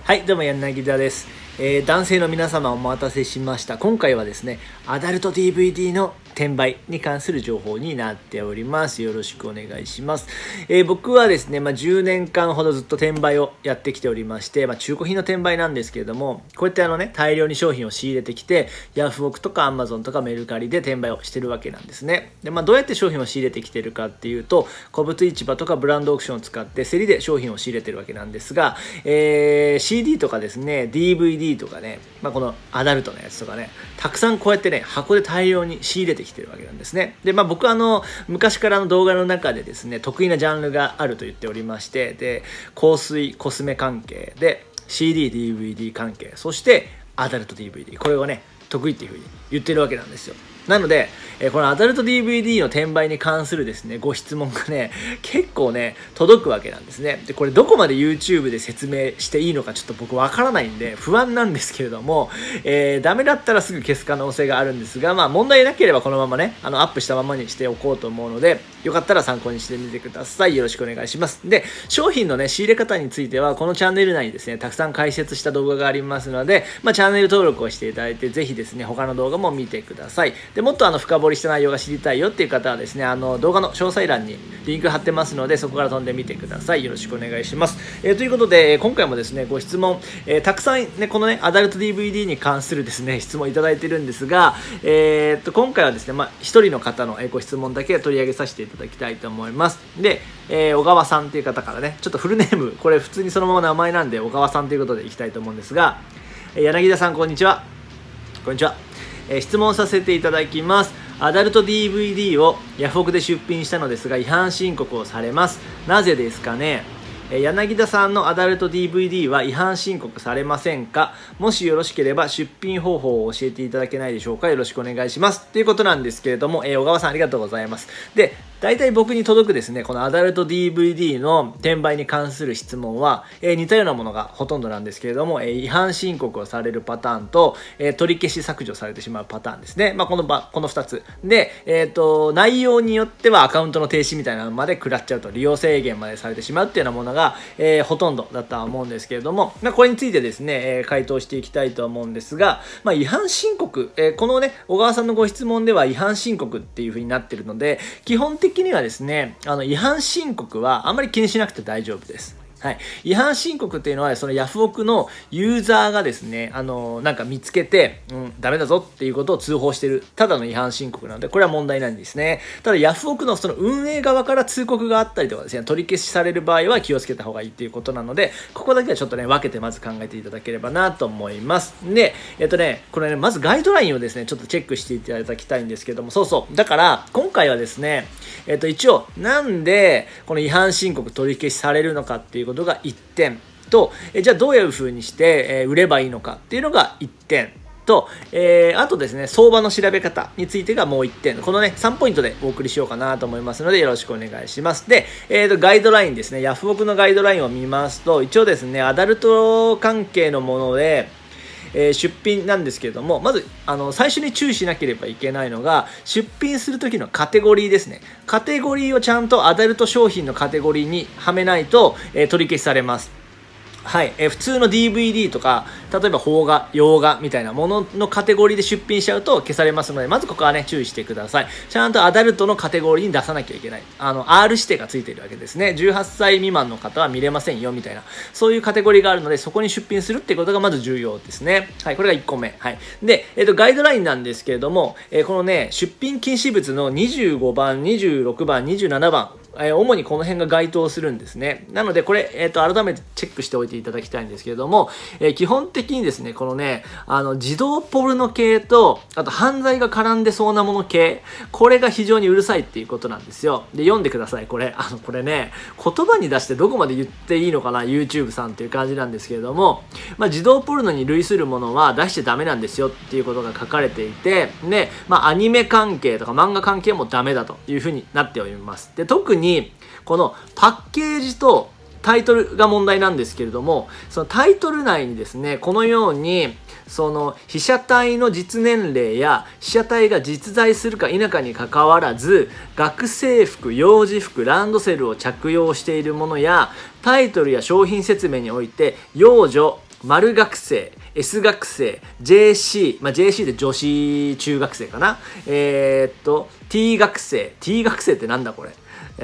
はい、どうも柳田です。男性の皆様お待たせしました。今回はですね、アダルト DVD の転売に関する情報になっております。よろしくお願いします。僕はですね、10年間ほどずっと転売をやってきておりまして、中古品の転売なんですけれども、こうやって大量に商品を仕入れてきて、ヤフオクとかアマゾンとかメルカリで転売をしてるわけなんですね。で、どうやって商品を仕入れてきてるかっていうと、古物市場とかブランドオークションを使って競りで商品を仕入れてるわけなんですが、CD とかですね、DVD とかね、このアダルトのやつとかね、たくさんこうやってね、箱で大量に仕入れてきてるわけなんですね。で、僕は昔からの動画の中でですね、得意なジャンルがあると言っておりまして、で、香水、コスメ関係で、CD、DVD 関係、そしてアダルト DVD、これをね、得意っていうふうに言ってるわけなんですよ。なので、このアダルト DVD の転売に関するですね、ご質問がね、結構ね、届くわけなんですね。で、これどこまで YouTube で説明していいのかちょっと僕わからないんで、不安なんですけれども、ダメだったらすぐ消す可能性があるんですが、問題なければこのままね、アップしたままにしておこうと思うので、よかったら参考にしてみてください。よろしくお願いします。で、商品のね、仕入れ方については、このチャンネル内にですね、たくさん解説した動画がありますので、チャンネル登録をしていただいて、ぜひですね、他の動画も見てください。で、もっと深掘りした内容が知りたいよっていう方はですね、動画の詳細欄にリンク貼ってますので、そこから飛んでみてください。よろしくお願いします。ということで、今回もですね、ご質問、たくさんね、このね、アダルト DVD に関するですね、質問いただいてるんですが、今回はですね、一人の方のご質問だけ取り上げさせていただきたいと思います。で、小川さんっていう方からね、ちょっとフルネーム、これ普通にそのまま名前なんで、小川さんということでいきたいと思うんですが、柳田さん、こんにちは。こんにちは。質問させていただきます。アダルト DVD をヤフオクで出品したのですが違反申告をされます。なぜですかね。柳田さんのアダルト DVD は違反申告されませんか。もしよろしければ出品方法を教えていただけないでしょうか。よろしくお願いします。ということなんですけれども、小川さんありがとうございます。で、大体僕に届くですね、このアダルト DVD の転売に関する質問は、似たようなものがほとんどなんですけれども、違反申告をされるパターンと、取り消し削除されてしまうパターンですね。この2つ。で、内容によってはアカウントの停止みたいなのまで食らっちゃうと、利用制限までされてしまうっていうようなものが、ほとんどだったと思うんですけれども、これについてですね、回答していきたいと思うんですが、違反申告、このね、小川さんのご質問では違反申告っていう風になってるので、基本的にはですね、違反申告はあんまり気にしなくて大丈夫です。はい。違反申告っていうのは、そのヤフオクのユーザーがですね、見つけて、ダメだぞっていうことを通報してる、ただの違反申告なので、これは問題ないんですね。ただ、ヤフオクのその運営側から通告があったりとかですね、取り消しされる場合は気をつけた方がいいっていうことなので、ここだけはちょっとね、分けてまず考えていただければなと思います。で、これね、まずガイドラインをですね、ちょっとチェックしていただきたいんですけども、そうそう。だから、今回はですね、一応、なんで、この違反申告取り消しされるのかっていうことが1点と、じゃあどういう風にして、売ればいいのかっていうのが1点と、あとですね、相場の調べ方についてがもう1点。このね、3ポイントでお送りしようかなと思いますので、よろしくお願いします。で、ガイドラインですね、ヤフオクのガイドラインを見ますと、一応ですね、アダルト関係のもので、出品なんですけれども、まず最初に注意しなければいけないのが、出品する時のカテゴリーですね。カテゴリーをちゃんとアダルト商品のカテゴリーにはめないと、取り消しされます。はい、普通の DVD とか、例えば邦画、洋画みたいなもののカテゴリーで出品しちゃうと消されますので、まずここはね、注意してください。ちゃんとアダルトのカテゴリーに出さなきゃいけない。R 指定がついているわけですね。18歳未満の方は見れませんよ、みたいな。そういうカテゴリーがあるので、そこに出品するってことがまず重要ですね。はい、これが1個目。はい。で、ガイドラインなんですけれども、このね、出品禁止物の25番、26番、27番、主にこの辺が該当するんですね。なので、これ、改めてチェックしておいていただきたいんですけれども、基本的にですね、このね、児童ポルノ系と、あと犯罪が絡んでそうなもの系、これが非常にうるさいっていうことなんですよ。で、読んでください、これ。これね、言葉に出してどこまで言っていいのかな、YouTube さんっていう感じなんですけれども、児童ポルノに類するものは出しちゃダメなんですよっていうことが書かれていて、で、アニメ関係とか漫画関係もダメだというふうになっております。で、特に、このパッケージとタイトルが問題なんですけれども、そのタイトル内にですね、このようにその被写体の実年齢や被写体が実在するか否かにかかわらず、学生服、幼児服、ランドセルを着用しているものや、タイトルや商品説明において幼女丸学生、S 学生、JC、JC で女子中学生かな。T 学生。T 学生ってなんだこれ。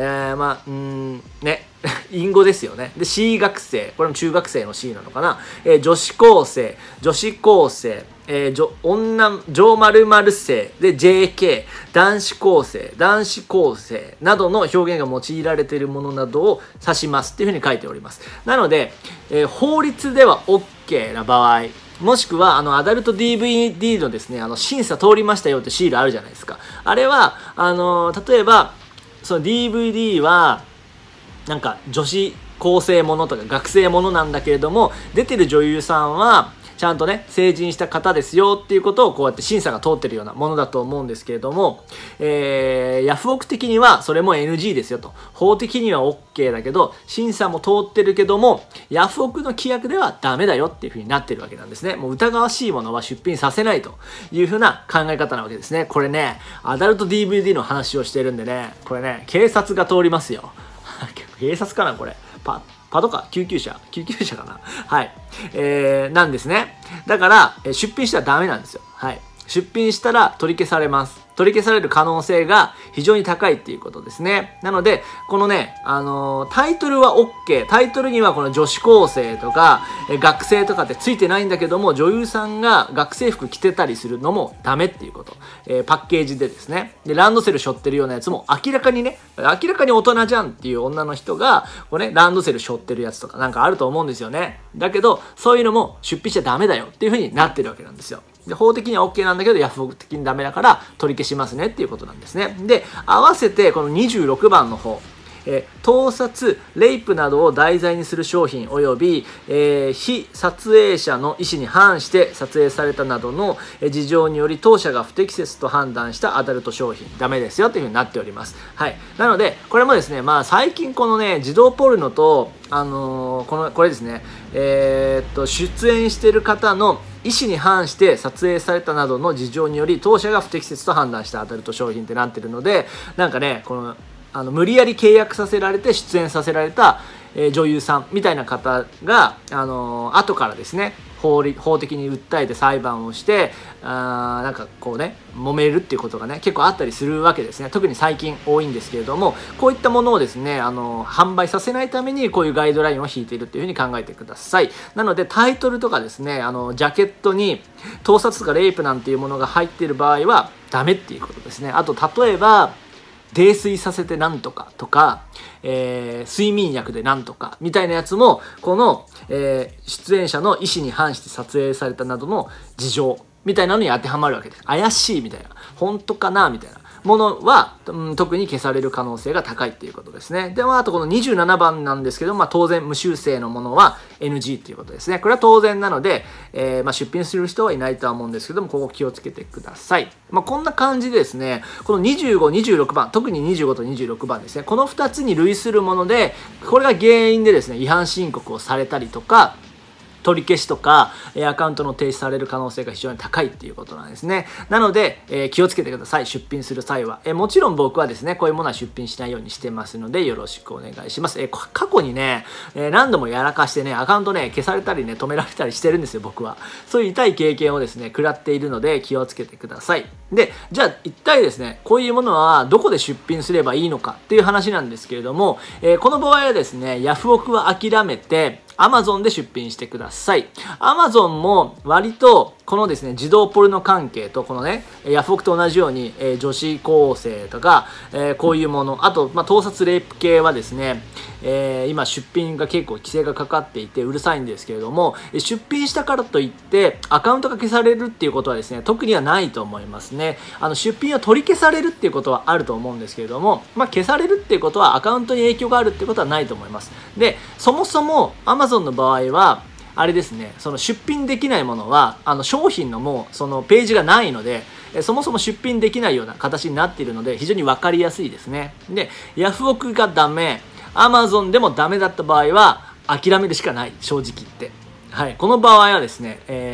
ね。隠語ですよね。で、C 学生。これも中学生の C なのかな。女子高生、女子高生、女〇〇生で JK、男子高生、男子高生などの表現が用いられているものなどを指しますっていうふうに書いております。なので、法律では OK な場合、もしくは、アダルト DVD のですね、審査通りましたよってシールあるじゃないですか。あれは、例えば、その DVD は、なんか女子高生ものとか学生ものなんだけれども、出てる女優さんは、ちゃんとね、成人した方ですよっていうことをこうやって審査が通ってるようなものだと思うんですけれども、ヤフオク的にはそれも NG ですよと。法的には OK だけど、審査も通ってるけども、ヤフオクの規約ではダメだよっていう風になってるわけなんですね。もう疑わしいものは出品させないという風な考え方なわけですね。これね、アダルト DVD の話をしてるんでね、これね、警察が通りますよ。警察かなこれ。パトカー救急車かなはい。なんですね。だから、出品したらダメなんですよ。はい。出品したら取り消されます。取り消される可能性が非常に高いっていうことですね。なので、このね、タイトルは OK。タイトルにはこの女子高生とか、学生とかってついてないんだけども、女優さんが学生服着てたりするのもダメっていうこと。パッケージでですね。で、ランドセル背負ってるようなやつも明らかに大人じゃんっていう女の人が、こうね、ランドセル背負ってるやつとかなんかあると思うんですよね。だけど、そういうのも出品しちゃダメだよっていう風になってるわけなんですよ。で、法的には OK なんだけど、ヤフオク的にダメだから取り消しますねっていうことなんですね。で、合わせてこの26番の方、盗撮、レイプなどを題材にする商品及び、非撮影者の意思に反して撮影されたなどの事情により当社が不適切と判断したアダルト商品、ダメですよというふうになっております。はい。なので、これもですね、最近このね、児童ポルノと、これですね、出演している方の意思に反して撮影されたなどの事情により当社が不適切と判断したアダルト商品ってなってるので、なんかね、無理やり契約させられて出演させられた、女優さんみたいな方が、後からですね、法的に訴えて裁判をして、なんかこうね、揉めるっていうことがね、結構あったりするわけですね。特に最近多いんですけれども、こういったものをですね、販売させないためにこういうガイドラインを引いているっていうふうに考えてください。なので、タイトルとかですね、ジャケットに盗撮とかレイプなんていうものが入っている場合はダメっていうことですね。あと、例えば、泥酔させてなんとかとか、睡眠薬でなんとかみたいなやつも、この、出演者の意思に反して撮影されたなどの事情みたいなのに当てはまるわけです。怪しいみたいな、本当かなみたいなものは、特に消される可能性が高いっていうことですね。で、あとこの27番なんですけど、当然無修正のものは NG っていうことですね。これは当然なので、出品する人はいないとは思うんですけども、ここ気をつけてください。こんな感じでですね、この25、26番、特に25と26番ですね、この2つに類するもので、これが原因でですね、違反申告をされたりとか、取り消しとか、アカウントの停止される可能性が非常に高いっていうことなんですね。なので、気をつけてください。出品する際は。もちろん僕はですね、こういうものは出品しないようにしてますので、よろしくお願いします。過去にね、何度もやらかしてね、アカウントね、消されたりね、止められたりしてるんですよ、僕は。そういう痛い経験をですね、食らっているので、気をつけてください。で、じゃあ、一体ですね、こういうものはどこで出品すればいいのかっていう話なんですけれども、この場合はですね、ヤフオクは諦めて、Amazon で出品してください。Amazon も割とこのですね、児童ポルノ関係とこのね、ヤフオクと同じように、女子高生とか、こういうもの、あと、盗撮レイプ系はですね、今出品が結構規制がかかっていてうるさいんですけれども、出品したからといってアカウントが消されるっていうことはですね、特にはないと思いますね。出品を取り消されるっていうことはあると思うんですけれども、消されるっていうことはアカウントに影響があるっていうことはないと思います。で、そもそも Amazon の場合は、あれですね、その出品できないものは、商品のもう、そのページがないので、そもそも出品できないような形になっているので、非常に分かりやすいですね。で、ヤフオクがダメ、Amazon でもダメだった場合は、諦めるしかない、正直言って。はい。この場合はですね、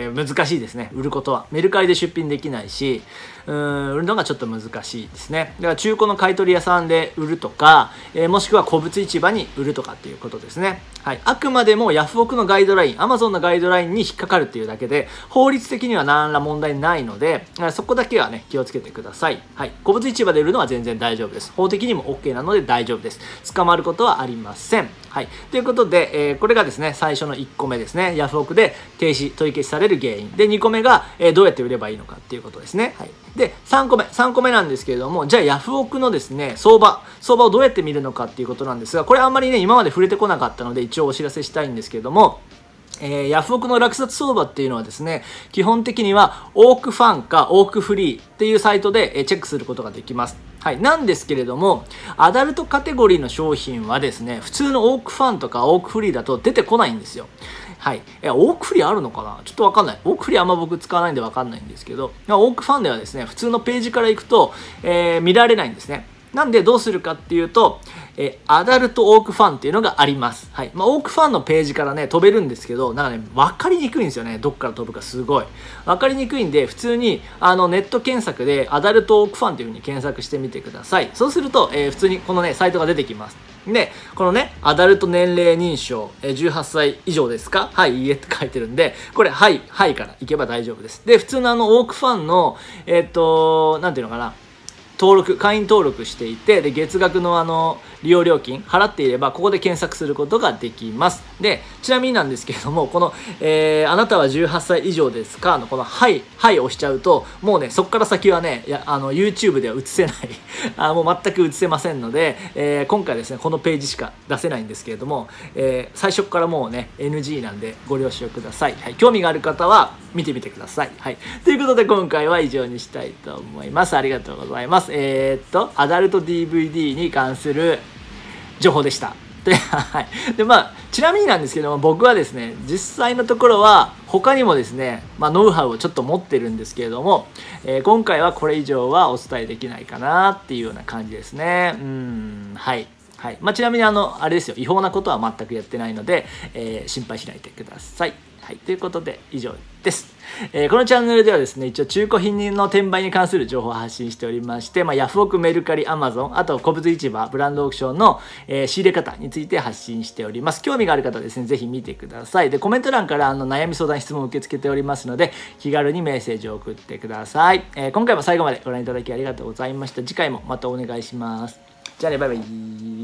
難しいですね。売ることはメルカリで出品できないし、売るのがちょっと難しいですね。だから中古の買取屋さんで売るとか、もしくは古物市場に売るとかっていうことですね。はい、あくまでもヤフオクのガイドライン、Amazon のガイドラインに引っかかるっていうだけで、法律的には何ら問題ないので、そこだけはね、気をつけてください。はい、古物市場で売るのは全然大丈夫です。法的にも OK なので大丈夫です。捕まることはありません。はい、ということで、これがですね、最初の1個目ですね。ヤフオクで取り消しされる原因。で、2個目が、どうやって売ればいいのかっていうことですね。はい、で、3個目なんですけれども、じゃあヤフオクのですね、相場をどうやって見るのかっていうことなんですが、これあんまりね、今まで触れてこなかったので、一応お知らせしたいんですけれども、ヤフオクの落札相場っていうのはですね、基本的にはオークファンかオークフリーっていうサイトでチェックすることができます。はい。なんですけれども、アダルトカテゴリーの商品はですね、普通のオークファンとかオークフリーだと出てこないんですよ。はい。オークフリーあるのかなちょっとわかんない。オークフリーあんま僕使わないんでわかんないんですけど、オークファンではですね、普通のページから行くと、見られないんですね。なんでどうするかっていうと、アダルトオークファンっていうのがあります。はい。オークファンのページからね、飛べるんですけど、なんかね、わかりにくいんですよね。どっから飛ぶかすごい。わかりにくいんで、普通に、ネット検索で、アダルトオークファンっていう風に検索してみてください。そうすると、普通にこのね、サイトが出てきます。で、このね、アダルト年齢認証、18歳以上ですかはい、いいえって書いてるんで、これ、はいから行けば大丈夫です。で、普通のオークファンの、なんていうのかな、会員登録していて、で、月額の利用料金払っていれば、ここで検索することができます。で、ちなみになんですけれども、この、あなたは18歳以上ですかのこの、はいを押しちゃうと、もうね、そこから先はね、YouTube では映せないもう全く映せませんので、今回ですね、このページしか出せないんですけれども、最初からもうね、NG なんでご了承ください。はい、興味がある方は見てみてください。はい。ということで、今回は以上にしたいと思います。ありがとうございます。アダルト DVD に関する情報でした。で、はい。で、ちなみになんですけども、僕はですね、実際のところは、他にもですね、ノウハウをちょっと持ってるんですけれども、今回はこれ以上はお伝えできないかなっていうような感じですね。はい。はい。ちなみにあれですよ、違法なことは全くやってないので、心配しないでください。はい。ということで、以上です。このチャンネルではですね、一応中古品の転売に関する情報を発信しておりまして、ヤフオク、メルカリ、アマゾン、あと古物市場、ブランドオークションの、仕入れ方について発信しております。興味がある方はですね、ぜひ見てください。で、コメント欄から悩み相談、質問を受け付けておりますので、気軽にメッセージを送ってください。今回も最後までご覧いただきありがとうございました。次回もまたお願いします。じゃあね、バイバイ。